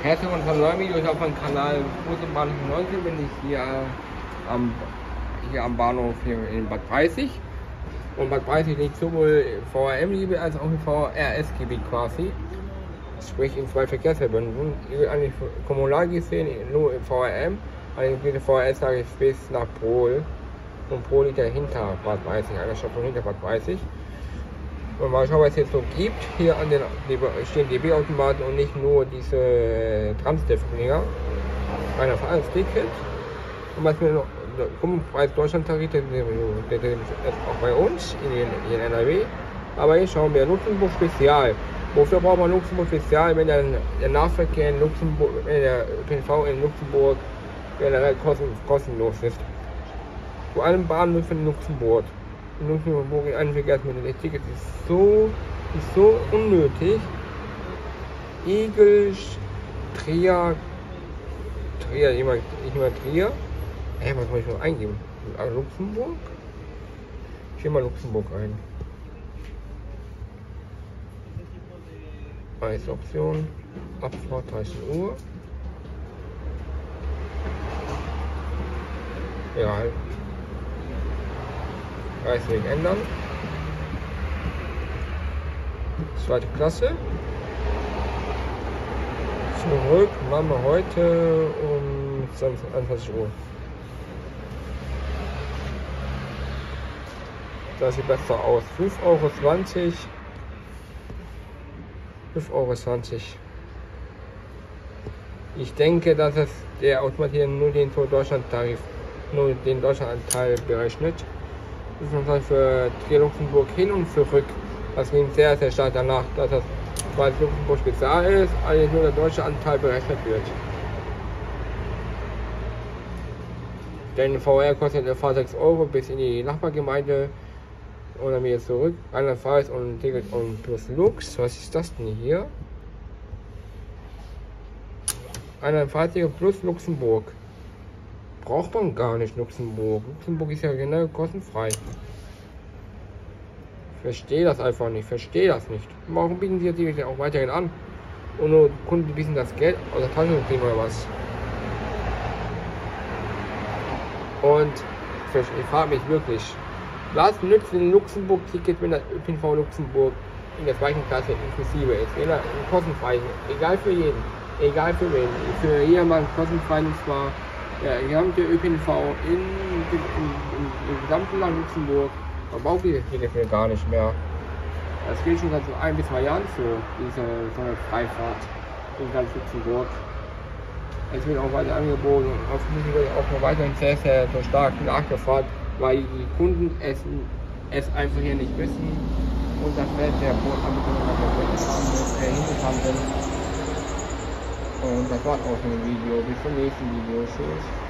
Herzlich willkommen von neuen Videos auf meinem Kanal Busbahn 19 bin ich hier am Bahnhof hier in Bad Breisig. Und Bad Breisig liegt sowohl VRM-Gebiet als auch im VRS-Gebiet quasi. Sprich in zwei Verkehrsverbünden. Ihr wird eigentlich kommunal gesehen nur im VRM, allerdings geht der VRS sage ich bis nach Prohl. Und Prohl liegt dahinter Bad Breisig, einer Station hinter Bad Breisig. Und mal schauen, was es jetzt so gibt. Hier an den stehen DB-Automaten und nicht nur diese Transdev-Dinger. Einer Fahrradsticket. Und was mir noch, Preis Deutschland-Tarif, der ist auch bei uns in NRW. Aber jetzt schauen wir Luxemburg Spezial. Wofür braucht man Luxemburg Spezial, wenn der Nahverkehr in Luxemburg, der ÖPNV in Luxemburg generell kostenlos ist? Vor allem Bahnhöfen in Luxemburg. In Luxemburg in einem Verkehrsmittel. Das Ticket ist so unnötig. Igel, Trier, ich mal Trier. Was muss ich noch eingeben? Luxemburg? Ich will mal Luxemburg ein. Preisoption, Abfahrt 13 Uhr. Ja, Preisweg ändern. Zweite Klasse. Zurück machen wir heute um 21 Uhr. Das sieht besser aus. 5,20 €. 5,20 €. Ich denke, dass es der Automat hier nur den Deutschland-Tarif, nur den Deutschland-Anteil berechnet. Das ist für Trier Luxemburg hin und zurück. Das klingt sehr, sehr stark danach, dass das, weil Luxemburg spezial ist, eigentlich nur der deutsche Anteil berechnet wird. Denn VR kostet der Fahrt 6 € bis in die Nachbargemeinde und dann wieder zurück. Andernfalls und Ticket und plus Lux. Was ist das denn hier? Andernfalls plus Luxemburg. Braucht man gar nicht Luxemburg. Luxemburg ist ja genau kostenfrei. Ich verstehe das einfach nicht. Verstehe das nicht. Warum bieten sie die auch weiterhin an? Und nur Kunden bieten das Geld aus der Tasche kriegen oder was? Und ich frage mich wirklich, was nützt ein Luxemburg-Ticket, wenn das ÖPNV Luxemburg in der zweiten Klasse inklusive ist? Kostenfrei. Egal für jeden. Egal für wen. Für jedermann kostenfrei und zwar. Ja, wir haben die ÖPNV im gesamten Land Luxemburg, aber auch diese Tickets mir gar nicht mehr. Das geht schon seit 1 bis 2 Jahren so eine Freifahrt in ganz Luxemburg. Es wird auch weiter angeboten und hoffentlich wird auch noch weiterhin sehr, sehr so stark nachgefragt, weil die Kunden es einfach hier nicht wissen und das Feld der Botanbieter hingefahren sind. Und das war's auch von dem Video. Bis zum nächsten Video. Tschüss.